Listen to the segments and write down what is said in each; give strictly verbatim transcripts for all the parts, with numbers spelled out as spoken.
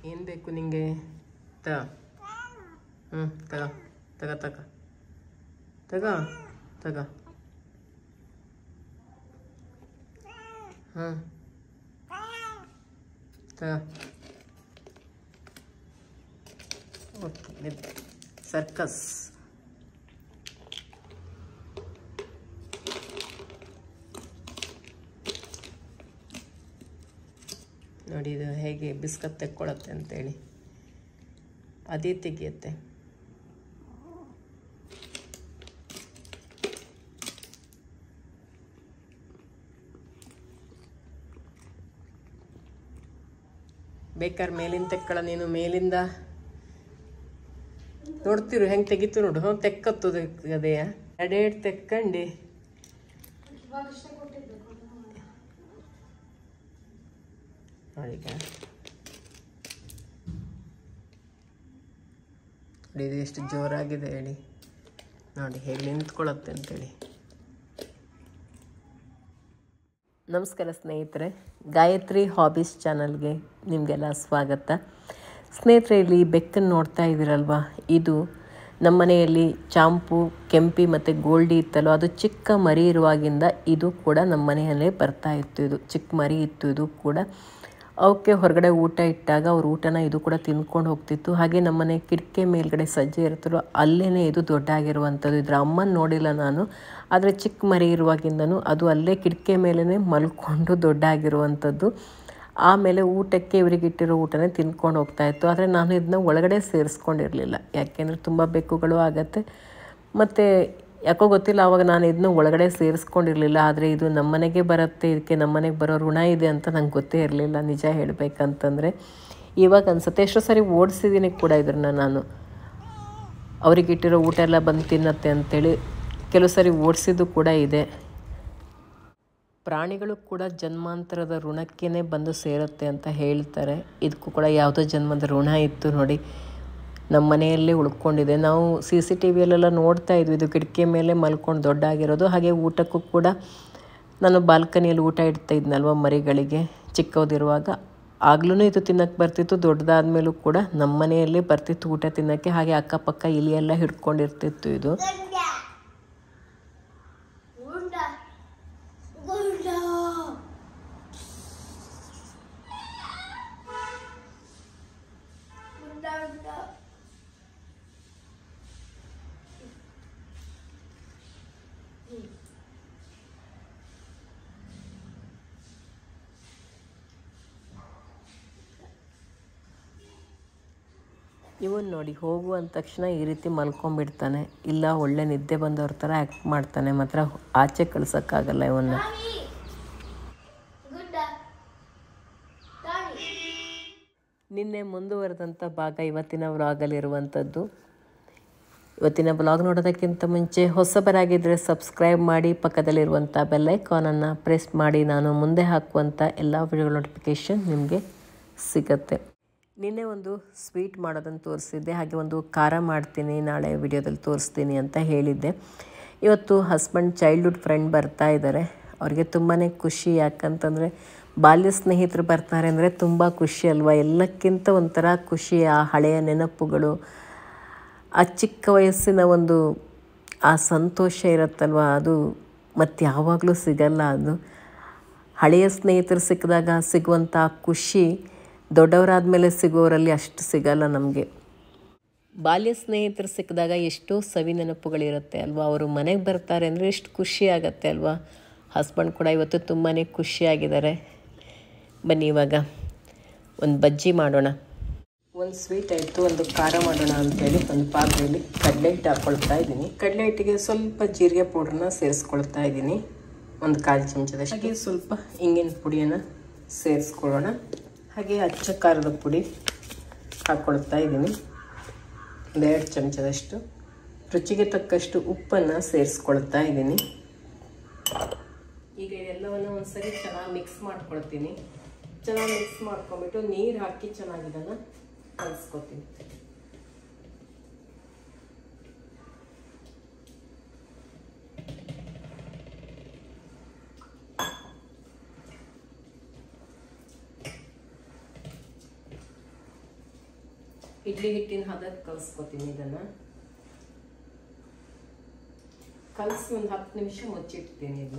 ಏನು ಬೇಕು ನಿಂಗೆ? ತಗ. ಹ್ಞೂ ತಗ ತಗ ತಗ ತಗ ತಗ. ಹಾಂ ತಗ. Okay circus. ನೋಡಿ ಇದು ಹೇಗೆ ಬಿಸ್ಕತ್ ತೆಕ್ಕೊಳ್ಳುತ್ತೆ ಅಂತೇಳಿ ಅದೇ ತೆಗಿಯುತ್ತೆ. ಬೇಕಾದ್ರೆ ಮೇಲಿಂದ ತೆಕ್ಕಳ ನೀನು, ಮೇಲಿಂದ ನೋಡ್ತಿರು ಹೆಂಗೆ ತೆಗಿತು ನೋಡು. ಹ್ಞೂ ತೆಕ್ಕತ್ತು ಅದೇಯ ಎರಡೆರಡು ತೆಕ್ಕಂಡು ಈಗ ನೋಡಿ ಇದು ಎಷ್ಟು ಜೋರಾಗಿದೆ ಹೇಳಿ. ನೋಡಿ ಹೇಗೆ ನಿಂತ್ಕೊಳ್ಳುತ್ತೆ ಅಂತೇಳಿ. ನಮಸ್ಕಾರ ಸ್ನೇಹಿತರೆ, ಗಾಯತ್ರಿ ಹಾಬೀಸ್ ಚಾನಲ್ಗೆ ನಿಮಗೆಲ್ಲ ಸ್ವಾಗತ. ಸ್ನೇಹಿತರೆ, ಇಲ್ಲಿ ಬೆಕ್ಕನ್ನು ನೋಡ್ತಾ ಇದ್ದೀರಲ್ವ, ಇದು ನಮ್ಮ ಮನೆಯಲ್ಲಿ ಚಾಂಪು, ಕೆಂಪಿ ಮತ್ತು ಗೋಲ್ಡಿ ಇತ್ತಲ್ವ, ಅದು ಚಿಕ್ಕ ಮರಿ ಇರುವಾಗಿಂದ ಇದು ಕೂಡ ನಮ್ಮ ಮನೆಯಲ್ಲೇ ಬರ್ತಾ ಇತ್ತು. ಇದು ಚಿಕ್ಕ ಮರಿ ಇತ್ತು. ಇದು ಕೂಡ ಅವಕ್ಕೆ ಹೊರಗಡೆ ಊಟ ಇಟ್ಟಾಗ ಅವ್ರ ಊಟನ ಇದು ಕೂಡ ತಿಂದ್ಕೊಂಡು ಹೋಗ್ತಿತ್ತು. ಹಾಗೆ ನಮ್ಮನೆ ಕಿಟಕಿ ಮೇಲ್ಗಡೆ ಸಜ್ಜೆ ಇರ್ತಲ್ಲೋ ಅಲ್ಲೇ ಇದು ದೊಡ್ಡ ಆಗಿರುವಂಥದ್ದು. ಇದ್ರ ಅಮ್ಮನ ನೋಡಿಲ್ಲ ನಾನು, ಆದರೆ ಚಿಕ್ಕ ಮರಿ ಇರುವಾಗಿಂದನೂ ಅದು ಅಲ್ಲೇ ಕಿಟಕಿ ಮೇಲೇ ಮಲ್ಕೊಂಡು ದೊಡ್ಡ ಆಗಿರುವಂಥದ್ದು. ಆಮೇಲೆ ಊಟಕ್ಕೆ ಇವರಿಗೆ ಇಟ್ಟಿರೋ ಊಟನೇ ತಿಂದ್ಕೊಂಡು ಹೋಗ್ತಾಯಿತ್ತು. ಆದರೆ ನಾನು ಇದನ್ನ ಒಳಗಡೆ ಸೇರಿಸ್ಕೊಂಡಿರಲಿಲ್ಲ, ಯಾಕೆಂದರೆ ತುಂಬ ಬೆಕ್ಕುಗಳು ಆಗತ್ತೆ. ಮತ್ತು ಯಾಕೋ ಗೊತ್ತಿಲ್ಲ, ಆವಾಗ ನಾನು ಇದನ್ನ ಒಳಗಡೆ ಸೇರಿಸ್ಕೊಂಡಿರಲಿಲ್ಲ. ಆದರೆ ಇದು ನಮ್ಮನೆಗೆ ಬರುತ್ತೆ, ಇದಕ್ಕೆ ನಮ್ಮನೆಗೆ ಬರೋ ಋಣ ಇದೆ ಅಂತ ನಂಗೆ ಗೊತ್ತೇ ಇರಲಿಲ್ಲ, ನಿಜ ಹೇಳಬೇಕಂತಂದರೆ. ಇವಾಗ ಅನಿಸುತ್ತೆ, ಎಷ್ಟೋ ಸಾರಿ ಓಡಿಸಿದ್ದೀನಿ ಕೂಡ ಇದನ್ನು ನಾನು. ಅವರಿಗಿಟ್ಟಿರೋ ಊಟ ಎಲ್ಲ ಬಂದು ತಿನ್ನತ್ತೆ ಅಂಥೇಳಿ ಕೆಲವು ಸಾರಿ ಓಡಿಸಿದ್ದು ಕೂಡ ಇದೆ. ಪ್ರಾಣಿಗಳು ಕೂಡ ಜನ್ಮಾಂತರದ ಋಣಕ್ಕೇ ಬಂದು ಸೇರುತ್ತೆ ಅಂತ ಹೇಳ್ತಾರೆ. ಇದಕ್ಕೂ ಕೂಡ ಯಾವುದೋ ಜನ್ಮದ ಋಣ ಇತ್ತು ನೋಡಿ, ನಮ್ಮ ಮನೆಯಲ್ಲೇ ಉಳ್ಕೊಂಡಿದೆ. ನಾವು ಸಿ ಸಿ ಟಿ ವಿಯಲ್ಲೆಲ್ಲ ನೋಡ್ತಾ ಇದ್ವಿ, ಇದು ಕಿಟಕಿ ಮೇಲೆ ಮಲ್ಕೊಂಡು ದೊಡ್ಡ ಆಗಿರೋದು. ಹಾಗೆ ಊಟಕ್ಕೂ ಕೂಡ ನಾನು ಬಾಲ್ಕನಿಯಲ್ಲಿ ಊಟ ಇಡ್ತಾ ಇದ್ನಲ್ವ ಮರಿಗಳಿಗೆ ಚಿಕ್ಕವದಿರುವಾಗ, ಆಗ್ಲೂ ಇದು ತಿನ್ನೋಕ್ಕೆ ಬರ್ತಿತ್ತು. ದೊಡ್ಡದಾದ ಮೇಲೂ ಕೂಡ ನಮ್ಮ ಮನೆಯಲ್ಲೇ ಬರ್ತಿತ್ತು ಊಟ ತಿನ್ನೋಕ್ಕೆ. ಹಾಗೆ ಅಕ್ಕಪಕ್ಕ ಇಲಿ ಎಲ್ಲ ಹಿಡ್ಕೊಂಡಿರ್ತಿತ್ತು ಇದು. ಇವನು ನೋಡಿ, ಹೋಗು ಅಂದ ತಕ್ಷಣ ಈ ರೀತಿ ಮಲ್ಕೊಂಡ್ಬಿಡ್ತಾನೆ, ಇಲ್ಲ ಒಳ್ಳೆ ನಿದ್ದೆ ಬಂದವ್ರ ಥರ ಆ್ಯಕ್ಟ್ ಮಾಡ್ತಾನೆ. ಮಾತ್ರ ಆಚೆ ಕಳ್ಸೋಕ್ಕಾಗಲ್ಲ ಇವನ್ನ. ನಿನ್ನೆ ಮುಂದುವರೆದಂಥ ಭಾಗ ಇವತ್ತಿನ ವ್ಲಾಗಲ್ಲಿರುವಂಥದ್ದು. ಇವತ್ತಿನ ವ್ಲಾಗ್ ನೋಡೋದಕ್ಕಿಂತ ಮುಂಚೆ ಹೊಸಬರಾಗಿದ್ದರೆ ಸಬ್ಸ್ಕ್ರೈಬ್ ಮಾಡಿ, ಪಕ್ಕದಲ್ಲಿರುವಂಥ ಬೆಲ್ಲೈಕಾನನ್ನು ಪ್ರೆಸ್ ಮಾಡಿ. ನಾನು ಮುಂದೆ ಹಾಕುವಂಥ ಎಲ್ಲ ವಿಡಿಯೋ ನೋಟಿಫಿಕೇಷನ್ ನಿಮಗೆ ಸಿಗುತ್ತೆ. ನಿನ್ನೆ ಒಂದು ಸ್ವೀಟ್ ಮಾಡೋದನ್ನು ತೋರಿಸಿದ್ದೆ, ಹಾಗೆ ಒಂದು ಖಾರ ಮಾಡ್ತೀನಿ ನಾಳೆ ವಿಡಿಯೋದಲ್ಲಿ ತೋರಿಸ್ತೀನಿ ಅಂತ ಹೇಳಿದ್ದೆ. ಇವತ್ತು ಹಸ್ಬೆಂಡ್ ಚೈಲ್ಡ್ಹುಡ್ ಫ್ರೆಂಡ್ ಬರ್ತಾ ಇದ್ದಾರೆ. ಅವ್ರಿಗೆ ತುಂಬಾ ಖುಷಿ, ಯಾಕಂತಂದರೆ ಬಾಲ್ಯ ಸ್ನೇಹಿತರು ಬರ್ತಾರೆ ಅಂದರೆ ತುಂಬ ಖುಷಿ ಅಲ್ವಾ. ಎಲ್ಲಕ್ಕಿಂತ ಒಂಥರ ಖುಷಿ ಆ ಹಳೆಯ ನೆನಪುಗಳು, ಆ ಚಿಕ್ಕ ವಯಸ್ಸಿನ ಒಂದು ಆ ಸಂತೋಷ ಇರುತ್ತಲ್ವ, ಅದು ಮತ್ತು ಯಾವಾಗಲೂ ಸಿಗಲ್ಲ. ಅದು ಹಳೆಯ ಸ್ನೇಹಿತರು ಸಿಕ್ಕಿದಾಗ ಸಿಗುವಂಥ ಖುಷಿ ದೊಡ್ಡವರಾದ ಮೇಲೆ ಸಿಗೋರಲ್ಲಿ ಅಷ್ಟು ಸಿಗಲ್ಲ ನಮಗೆ. ಬಾಲ್ಯ ಸ್ನೇಹಿತರು ಸಿಕ್ಕಿದಾಗ ಎಷ್ಟೋ ಸವಿ ನೆನಪುಗಳಿರುತ್ತೆ ಅಲ್ವಾ. ಅವರು ಮನೆಗೆ ಬರ್ತಾರೆ ಅಂದರೆ ಎಷ್ಟು ಖುಷಿ ಆಗುತ್ತೆ ಅಲ್ವಾ. ಹಸ್ಬೆಂಡ್ ಕೂಡ ಇವತ್ತು ತುಂಬಾ ಖುಷಿಯಾಗಿದ್ದಾರೆ. ಬನ್ನಿ ಇವಾಗ ಒಂದು ಬಜ್ಜಿ ಮಾಡೋಣ. ಒಂದು ಸ್ವೀಟ್ ಆಯಿತು, ಒಂದು ಖಾರ ಮಾಡೋಣ ಅಂಥೇಳಿ ಒಂದು ಪಾತ್ರೆಯಲ್ಲಿ ಕಡಲೆ ಹಿಟ್ಟು ಹಾಕ್ಕೊಳ್ತಾ ಇದ್ದೀನಿ. ಕಡಲೆ ಹಿಟ್ಟಿಗೆ ಸ್ವಲ್ಪ ಜೀರಿಗೆ ಪೌಡ್ರನ್ನ ಸೇರಿಸ್ಕೊಳ್ತಾ ಇದ್ದೀನಿ, ಒಂದು ಕಾಲು ಚಮಚದಷ್ಟು. ಹಾಗೆ ಸ್ವಲ್ಪ ಇಂಗಿನ ಪುಡಿಯನ್ನು ಸೇರಿಸ್ಕೊಳ್ಳೋಣ. ಹಾಗೆ ಅಚ್ಚ ಖಾರದ ಪುಡಿ ಹಾಕ್ಕೊಳ್ತಾ ಇದ್ದೀನಿ, ಒಂದೆರಡು ಚಮಚದಷ್ಟು. ರುಚಿಗೆ ತಕ್ಕಷ್ಟು ಉಪ್ಪನ್ನು ಸೇರಿಸ್ಕೊಳ್ತಾ ಇದ್ದೀನಿ. ಈಗ ಇದೆಲ್ಲವನ್ನು ಒಂದು ಸರಿ ಚೆನ್ನಾಗಿ ಮಿಕ್ಸ್ ಮಾಡ್ಕೊಳ್ತೀನಿ. ಚೆನ್ನಾಗಿ ಮಿಕ್ಸ್ ಮಾಡ್ಕೊಂಬಿಟ್ಟು ನೀರು ಹಾಕಿ ಚೆನ್ನಾಗಿ ಇದನ್ನು ಕಲಿಸ್ಕೊತೀನಿ. ಇಡ್ಲಿ ಹಿಟ್ಟಿನ ಹದಕ್ಕೆ ಕಲಿಸ್ಕೊತೀನಿ. ಇದನ್ನು ಕಲಸಿ ಒಂದು ಹತ್ತು ನಿಮಿಷ ಮುಚ್ಚಿಡ್ತೀನಿ. ಇದನ್ನ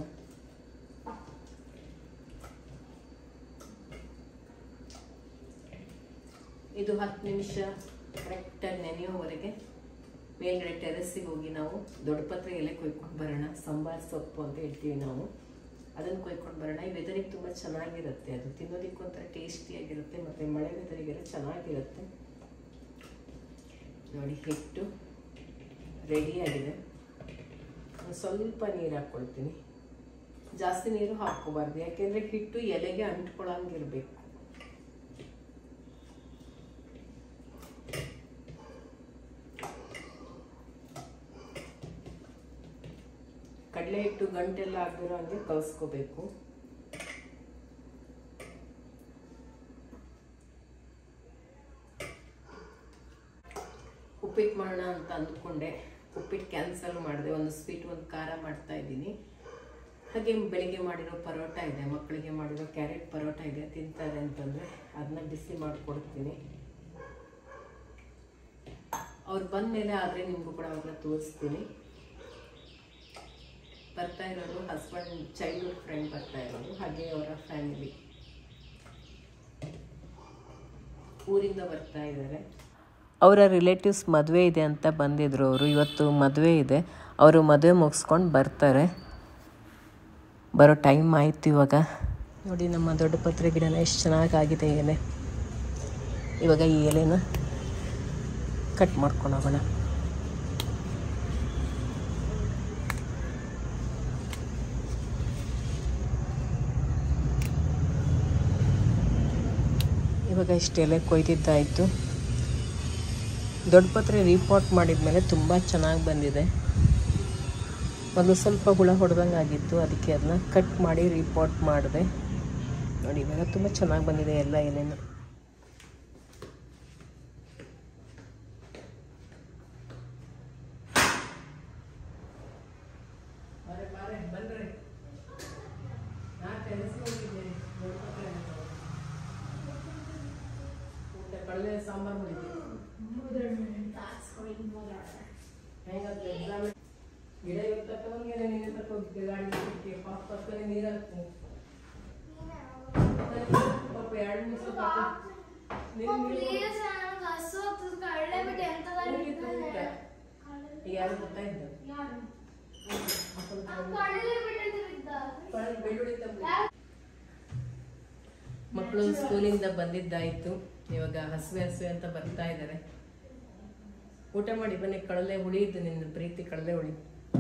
ಇದು ಹತ್ತು ನಿಮಿಷ ಕರೆಕ್ಟಾಗಿ ನೆನೆಯೋವರೆಗೆ ಮೇಲ್ಗಡೆ ಟೆರೆಸ್ಸಿಗೆ ಹೋಗಿ ನಾವು ದೊಡ್ಡಪತ್ರೆ ಎಲೆ ಕೊಯ್ಕೊಂಡು ಬರೋಣ. ಸಾಂಬಾರ್ ಸೊಪ್ಪು ಅಂತ ಹೇಳ್ತೀವಿ ನಾವು, ಅದನ್ನು ಕೊಯ್ಕೊಂಡು ಬರೋಣ. ಈ ವೆದರಿಗೆ ತುಂಬ ಚೆನ್ನಾಗಿರುತ್ತೆ, ಅದು ತಿನ್ನೋದಕ್ಕೆ ಒಂಥರ ಟೇಸ್ಟಿಯಾಗಿರುತ್ತೆ, ಮತ್ತು ಮಳೆ ವೆದರಿಗೆಲ್ಲ ಚೆನ್ನಾಗಿರುತ್ತೆ. ನೋಡಿ ಹಿಟ್ಟು ರೆಡಿಯಾಗಿದೆ. ಸ್ವಲ್ಪ ನೀರು ಹಾಕ್ಕೊಳ್ತೀನಿ. ಜಾಸ್ತಿ ನೀರು ಹಾಕ್ಕೋಬಾರ್ದು, ಯಾಕೆಂದರೆ ಹಿಟ್ಟು ಎಲೆಗೆ ಅಂಟ್ಕೊಳ್ಳಂಗಿರ್ಬೇಕು. ಕಡಲೆ ಹಿಟ್ಟು ಗಂಟೆಲ್ಲ ಆಗದಿರೋ ಹಂಗೆ ಕಲಿಸ್ಕೋಬೇಕು. ಉಪ್ಪಿಟ್ಟು ಮಾಡೋಣ ಅಂತ ಅಂದ್ಕೊಂಡೆ, ಉಪ್ಪಿಟ್ಟು ಕ್ಯಾನ್ಸಲ್ ಮಾಡಿದೆ. ಒಂದು ಸ್ವೀಟ್ ಒಂದು ಖಾರ ಮಾಡ್ತಾ ಇದ್ದೀನಿ. ಹಾಗೆ ಬೆಳಿಗ್ಗೆ ಮಾಡಿರೋ ಪರೋಟ ಇದೆ, ಮಕ್ಕಳಿಗೆ ಮಾಡಿರೋ ಕ್ಯಾರೆಟ್ ಪರೋಟ ಇದೆ, ತಿಂತಾರೆ ಅಂತಂದರೆ ಅದನ್ನ ಬಿಸಿ ಮಾಡಿಕೊಡ್ತೀನಿ. ಅವ್ರು ಬಂದ ಮೇಲೆ ಆದರೆ ನಿಮಗೂ ಕೂಡ ಅವ್ರನ್ನ ತೋರಿಸ್ತೀನಿ. ಬರ್ತಾ ಇರೋದು ಹಸ್ಬೆಂಡ್ ಚೈಲ್ಡ್ಹುಡ್ ಫ್ರೆಂಡ್ ಬರ್ತಾ ಇರೋದು, ಹಾಗೆ ಅವರ ಫ್ಯಾಮಿಲಿ ಊರಿಂದ ಬರ್ತಾ ಇದ್ದಾರೆ. ಅವರ ರಿಲೇಟಿವ್ಸ್ ಮದುವೆ ಇದೆ ಅಂತ ಬಂದಿದ್ರು ಅವರು. ಇವತ್ತು ಮದುವೆ ಇದೆ, ಅವರು ಮದುವೆ ಮುಗಿಸ್ಕೊಂಡು ಬರ್ತಾರೆ. ಬರೋ ಟೈಮ್ ಆಯಿತು ಇವಾಗ. ನೋಡಿ ನಮ್ಮ ದೊಡ್ಡ ಪತ್ರೆ ಗಿಡನ ಎಷ್ಟು ಚೆನ್ನಾಗಾಗಿದೆ ಎಲೆ. ಇವಾಗ ಈ ಎಲೆನ ಕಟ್ ಮಾಡ್ಕೊಂಡು ಹೋಗೋಣ. ಇವಾಗ ಇಷ್ಟು ಎಲೆ ಕೊಯ್ದಿದ್ದಾಯಿತು. ದೊಡ್ಡ ಪತ್ರೆ ರೀಪಾಟ್ ಮಾಡಿದ ಮೇಲೆ ತುಂಬ ಚೆನ್ನಾಗಿ ಬಂದಿದೆ. ಮೊದಲು ಸ್ವಲ್ಪ ಹುಳ ಹೊಡೆದಂಗೆ ಆಗಿತ್ತು, ಅದಕ್ಕೆ ಅದನ್ನ ಕಟ್ ಮಾಡಿ ರೀಪಾಟ್ ಮಾಡಿದೆ. ನೋಡಿ ಇವಾಗ ತುಂಬ ಚೆನ್ನಾಗಿ ಬಂದಿದೆ ಎಲ್ಲ ಎಲೆನ. ಸಾಂಬಾರು ಗಿಡ ಇವತ್ತು ತಗೊಂಡ್ಗೆ ನೀನು ತಗೊಂಡು ಗಾಡಿ ಪಾಪ ಪಕ್ಕದಲ್ಲಿ ನೀರು ಹಾಕ್ತೀನಿ. ಪಾಪ ಎರಡು ನಿಮಿಷ ಈಗ ಯಾರು ಗೊತ್ತಾಯ್ತು ಮಕ್ಕಳು ಸ್ಕೂಲಿಂದ ಬಂದಿದ್ದಾಯಿತು. ಇವಾಗ ಹಸುವೆ ಹಸುವೆ ಅಂತ ಬರ್ತಾ ಇದ್ದಾರೆ. ಊಟ ಮಾಡಿ ಬನ್ನಿ. ಕಡಲೆ ಹುಳಿ ಇದ್ದು ನಿನ್ನ ಪ್ರೀತಿ ಕಡಲೆ ಹುಳಿ.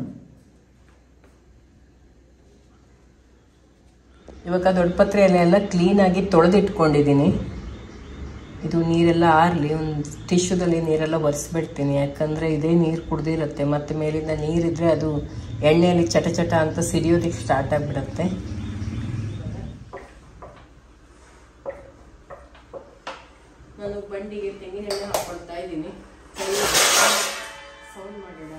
ಇವಾಗ ದೊಡ್ಡಪತ್ರೆ ಎಲೆ ಎಲ್ಲ ಕ್ಲೀನಾಗಿ ತೊಳೆದಿಟ್ಕೊಂಡಿದ್ದೀನಿ. ಇದು ನೀರೆಲ್ಲ ಆರಲಿ, ಒಂದು ಟಿಶ್ಯೂದಲ್ಲಿ ನೀರೆಲ್ಲ ಒರೆಸ್ಬಿಡ್ತೀನಿ. ಯಾಕಂದರೆ ಇದೇ ನೀರು ಕುಡ್ದಿರುತ್ತೆ, ಮತ್ತು ಮೇಲಿಂದ ನೀರಿದ್ರೆ ಅದು ಎಣ್ಣೆಯಲ್ಲಿ ಚಟ ಚಟ ಅಂತ ಸಿಡಿಯೋದಕ್ಕೆ ಸ್ಟಾರ್ಟ್ ಆಗಿಬಿಡುತ್ತೆ. ನಾನು ಬಂಡಿಗೆ ತೆಂಗಿನೆಣ್ಣೆ ಹಾಕ್ಕೊಳ್ತಾ ಇದ್ದೀನಿ. ಸೌಂಡ್ ಮಾಡೋಣ.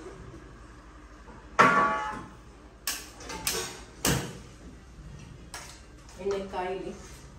ಎಣ್ಣೆ ಕಾಯಿಲಿ.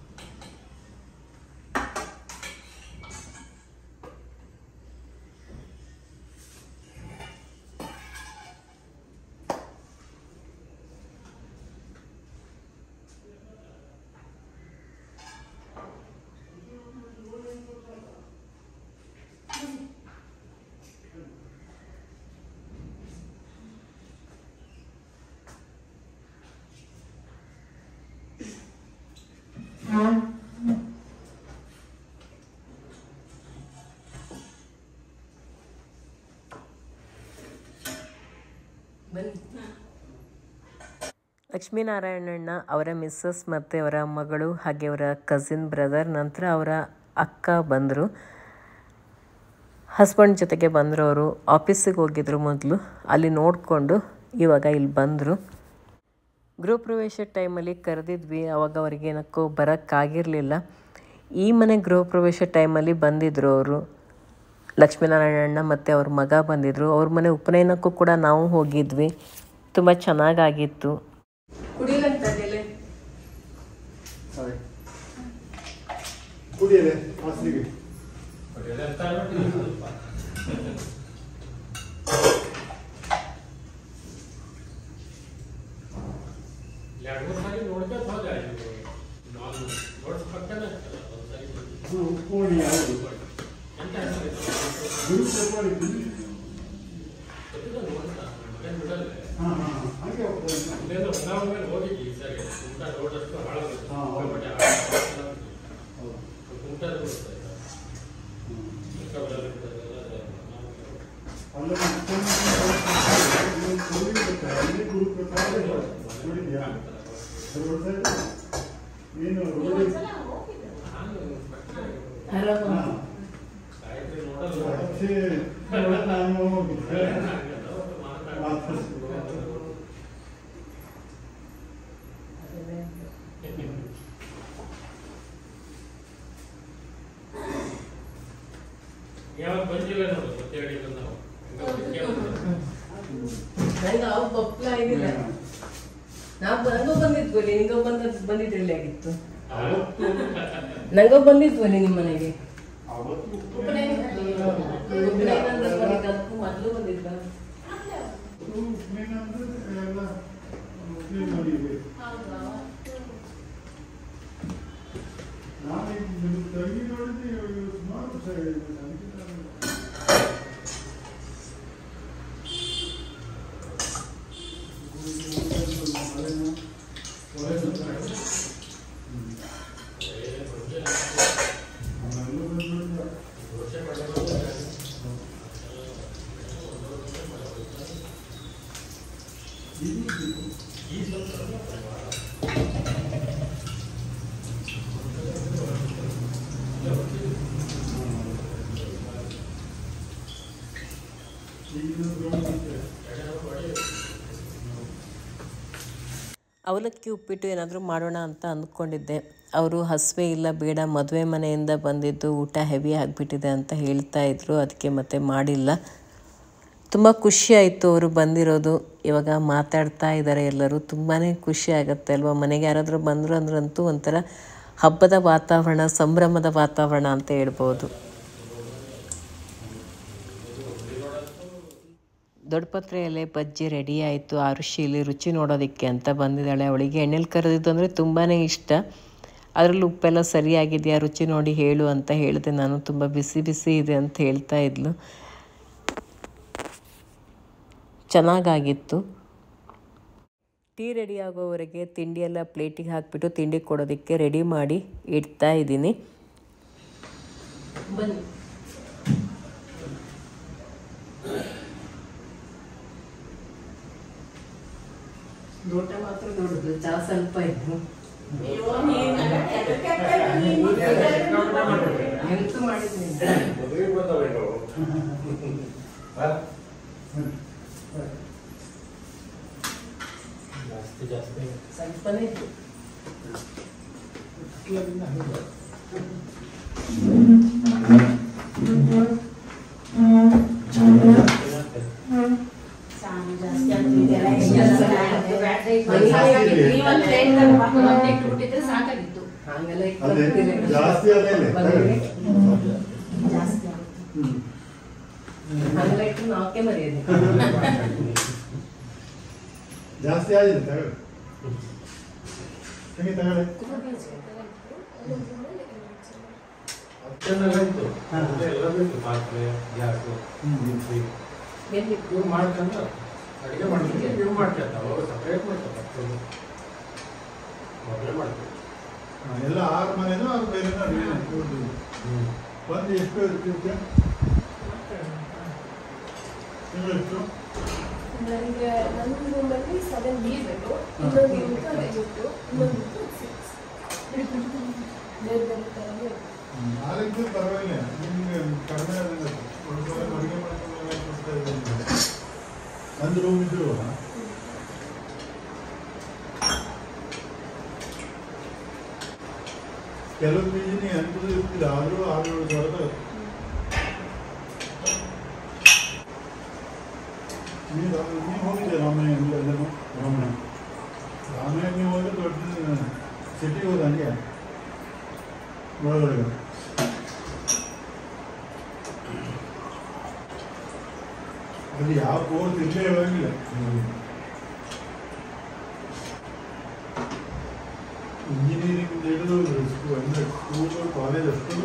ಲಕ್ಷ್ಮೀನಾರಾಯಣಣ್ಣ ಅವರ ಮಿಸ್ಸಸ್ ಮತ್ತು ಅವರ ಮಗಳು ಹಾಗೆ ಅವರ ಕಸಿನ್ ಬ್ರದರ್, ನಂತರ ಅವರ ಅಕ್ಕ ಬಂದರು. ಹಸ್ಬೆಂಡ್ ಜೊತೆಗೆ ಬಂದರು. ಅವರು ಆಫೀಸಿಗೆ ಹೋಗಿದ್ರು ಮೊದಲು, ಅಲ್ಲಿ ನೋಡಿಕೊಂಡು ಇವಾಗ ಇಲ್ಲಿ ಬಂದರು. ಗೃಹ ಪ್ರವೇಶ ಟೈಮಲ್ಲಿ ಕರೆದಿದ್ವಿ, ಅವಾಗ ಅವ್ರಿಗೆ ಏನಕ್ಕೋ ಬರೋಕ್ಕಾಗಿರಲಿಲ್ಲ. ಈ ಮನೆ ಗೃಹ ಪ್ರವೇಶ ಟೈಮಲ್ಲಿ ಬಂದಿದ್ದರು ಅವರು. ಲಕ್ಷ್ಮೀನಾರಾಯಣಣ್ಣ ಮತ್ತು ಅವ್ರ ಮಗ ಬಂದಿದ್ದರು. ಅವ್ರ ಮನೆ ಉಪನಯನಕ್ಕೂ ಕೂಡ ನಾವು ಹೋಗಿದ್ವಿ. ತುಂಬ ಚೆನ್ನಾಗಾಗಿತ್ತು. ಕುಡಿಯಲೆ ಹಾಸ್ಲಿಗೆ ನಂಗ ಬಂದಿದ್ವಲ್ಲಿ ನಿಮ್ಮ ಮನೆಗೆ ಮೊದಲು ಬಂದಿದ್ದ ಅವಲಕ್ಕಿ ಉಪ್ಪಿಟ್ಟು ಏನಾದರೂ ಮಾಡೋಣ ಅಂತ ಅಂದ್ಕೊಂಡಿದ್ದೆ. ಅವರು ಹಸಿವೆ ಇಲ್ಲ ಬೇಡ, ಮದುವೆ ಮನೆಯಿಂದ ಬಂದಿದ್ದು ಊಟ ಹೆವಿ ಆಗಿಬಿಟ್ಟಿದೆ ಅಂತ ಹೇಳ್ತಾ ಇದ್ರು. ಅದಕ್ಕೆ ಮತ್ತೆ ಮಾಡಿಲ್ಲ. ತುಂಬ ಖುಷಿ ಆಯಿತು ಅವರು ಬಂದಿರೋದು. ಇವಾಗ ಮಾತಾಡ್ತಾ ಇದ್ದಾರೆ ಎಲ್ಲರೂ. ತುಂಬಾ ಖುಷಿ ಆಗುತ್ತೆ ಅಲ್ವಾ. ಮನೆಗೆ ಯಾರಾದರೂ ಬಂದರು ಅಂದ್ರಂತೂ ಒಂಥರ ಹಬ್ಬದ ವಾತಾವರಣ, ಸಂಭ್ರಮದ ವಾತಾವರಣ ಅಂತ ಹೇಳ್ಬೋದು. ದೊಡ್ಡಪತ್ರೆ ಎಲೆ ಬಜ್ಜಿ ರೆಡಿ ಆಯಿತು. ಆರುಷಿ ಇಲ್ಲಿ ರುಚಿ ನೋಡೋದಕ್ಕೆ ಅಂತ ಬಂದಿದ್ದಾಳೆ. ಅವಳಿಗೆ ಎಣ್ಣೆಲಿ ಕರೆದಿದ್ದು ಅಂದರೆ ತುಂಬಾ ಇಷ್ಟ. ಅದರಲ್ಲಿ ಉಪ್ಪೆಲ್ಲ ಸರಿಯಾಗಿದೆಯಾ ರುಚಿ ನೋಡಿ ಹೇಳು ಅಂತ ಹೇಳಿದೆ ನಾನು. ತುಂಬ ಬಿಸಿ ಬಿಸಿ ಇದೆ ಅಂತ ಹೇಳ್ತಾ ಇದ್ಲು. ಚೆನ್ನಾಗಾಗಿತ್ತು. ಟೀ ರೆಡಿ ಆಗೋವರೆಗೆ ತಿಂಡಿ ಎಲ್ಲ ಪ್ಲೇಟಿಗೆ ಹಾಕಿಬಿಟ್ಟು ತಿಂಡಿ ಕೊಡೋದಕ್ಕೆ ರೆಡಿ ಮಾಡಿ ಇಡ್ತಾ ಇದ್ದೀನಿ. ಬನ್ನಿ. ಲೋಟ ಮಾತ್ರ ದೊಡ್ಡದು, ಚಾ ಸ್ವಲ್ಪ ಇತ್ತು. ಎಂತೂ ಮಾಡಿದ್ದೀನಿ. ಸ್ವಲ್ಪನೇ ಇತ್ತು. ಜಾಸ್ತಿ ಆಗಿದೆ ತಗೊಳ್ಳಿ ತಗೊಳ್ಳಿ ಅಷ್ಟೆಲ್ಲ ಇತ್ತು ಎಲ್ಲ ಬೇಕು. ಪಾತ್ರೆ, ಗ್ಯಾಸು, ಮಿಕ್ಸಿ ಇವು ಮಾಡ್ಕೊಂಡು ಅಡುಗೆ ಮಾಡ್ಲಿಕ್ಕೆ ಇವು ಮಾಡ್ಕೊಳ್ತಾರೆ. ಅವರು ಸಪ್ರೇಟ್ ಮಾಡ್ತಾರೆ. ಮೊದಲೇ ಮಾಡ್ತಾರೆ ಎಲ್ಲ. ಆರು ಮನೆನೂ ಆರು ಬೇರೆನೋ ಒಂದು ಎಷ್ಟು ಇರ್ತಿದ್ದೆ ಎಷ್ಟು ನನಗೆ ನನ್ನ ರೂಮಲ್ಲಿ ಸೆವೆನ್ ಬಿ ಬೇಕು, ಇನ್ನೊಂದು ಇಂಕ ಬೇಕು, ಇನ್ನೊಂದು ಸಿಕ್ಸ್ ಬೇರೆ ಬೇರೆ ಥರವೇ ನಾಲ್ಕು ಪರವಾಗಿಲ್ಲ. ನಿಮಗೆ ಕಡಿಮೆ ಅಡುಗೆ ಮಾಡ್ಕೊಂಡು ಒಂದು ರೂಮ್ ಇದ್ರು ಕೆಲವು ಪಿ ಜಿನಿ ಅನ್ಬೋದು ಇರ್ತಿಲ್ಲ. ಆದರೂ ಆರು ಏಳು ಸಾವಿರ ನೀವು ನೀವು ಹೋಗಿದ್ದೆ ರಾಮಯ್ಯ ಎಲ್ಲನೂ. ರಾಮಯ್ಯ ರಾಮಯ್ಯ ನೀವು ಹೋದ್ರೆ ದೊಡ್ಡ ಸಿಟಿಗೆ ಹೋದ ಹಂಗೆ ಒಳಗಡೆ ಇಲ್ಲೇ ಬರಲಿಲ್ಲ. ಇಂಜಿನಿಯರಿಂಗ್ ಹಿಡಿದು ಸ್ಕೂಲ್ ಅಂದರೆ ಸ್ಕೂಲು ಕಾಲೇಜ್ ಅಷ್ಟು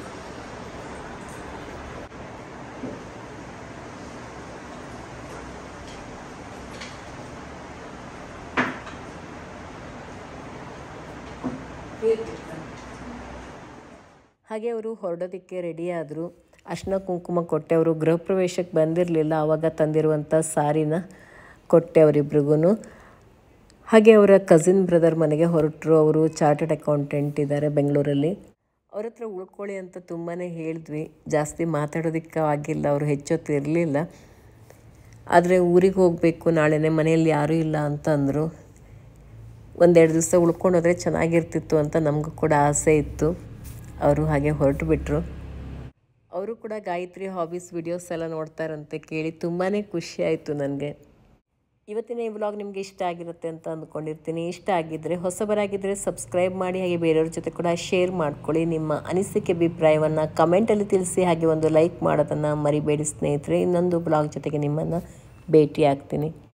ಹಾಗೆ ಅವರು ಹೊರಡೋದಕ್ಕೆ ರೆಡಿ ಆದರು. ಅರ್ಶಿನ ಕುಂಕುಮ ಕೊಟ್ಟೆ. ಅವರು ಗೃಹ ಪ್ರವೇಶಕ್ಕೆ ಬಂದಿರಲಿಲ್ಲ, ಆವಾಗ ತಂದಿರುವಂಥ ಸಾರಿನ ಕೊಟ್ಟೆ ಅವರಿಬ್ರಿಗೂ. ಹಾಗೆ ಅವರ ಕಸಿನ್ ಬ್ರದರ್ ಮನೆಗೆ ಹೊರಟರು. ಅವರು ಚಾರ್ಟರ್ಡ್ ಅಕೌಂಟೆಂಟ್ ಇದ್ದಾರೆ ಬೆಂಗಳೂರಲ್ಲಿ. ಅವ್ರ ಹತ್ರ ಉಳ್ಕೊಳ್ಳಿ ಅಂತ ತುಂಬಾ ಹೇಳಿದ್ವಿ. ಜಾಸ್ತಿ ಮಾತಾಡೋದಕ್ಕೆ ಆಗಿಲ್ಲ, ಅವರು ಹೆಚ್ಚೊತ್ತು ಇರಲಿಲ್ಲ. ಆದರೆ ಊರಿಗೆ ಹೋಗಬೇಕು ನಾಳೆನೇ, ಮನೆಯಲ್ಲಿ ಯಾರೂ ಇಲ್ಲ ಅಂತ ಅಂದರು. ಒಂದೆರಡು ದಿವಸ ಉಳ್ಕೊಂಡೋದ್ರೆ ಚೆನ್ನಾಗಿರ್ತಿತ್ತು ಅಂತ ನಮಗೂ ಕೂಡ ಆಸೆ ಇತ್ತು. ಅವರು ಹಾಗೆ ಹೊರಟು ಬಿಟ್ಟರು. ಅವರು ಕೂಡ ಗಾಯತ್ರಿ ಹಾಬೀಸ್ ವಿಡಿಯೋಸ್ ಎಲ್ಲ ನೋಡ್ತಾರಂತೆ ಕೇಳಿ ತುಂಬಾ ಖುಷಿ ಆಯಿತು ನನಗೆ. ಇವತ್ತಿನ ಈ ವ್ಲಾಗ್ ನಿಮಗೆ ಇಷ್ಟ ಆಗಿರುತ್ತೆ ಅಂತ ಅಂದ್ಕೊಂಡಿರ್ತೀನಿ. ಇಷ್ಟ ಆಗಿದ್ದರೆ, ಹೊಸಬರಾಗಿದ್ದರೆ ಸಬ್ಸ್ಕ್ರೈಬ್ ಮಾಡಿ, ಹಾಗೆ ಬೇರೆಯವ್ರ ಜೊತೆ ಕೂಡ ಶೇರ್ ಮಾಡ್ಕೊಳ್ಳಿ. ನಿಮ್ಮ ಅನಿಸಿಕೆ ಅಭಿಪ್ರಾಯವನ್ನು ಕಮೆಂಟಲ್ಲಿ ತಿಳಿಸಿ, ಹಾಗೆ ಒಂದು ಲೈಕ್ ಮಾಡೋದನ್ನು ಮರಿಬೇಡಿ ಸ್ನೇಹಿತರೆ. ಇನ್ನೊಂದು ವ್ಲಾಗ್ ಜೊತೆಗೆ ನಿಮ್ಮನ್ನು ಭೇಟಿ ಆಗ್ತೀನಿ.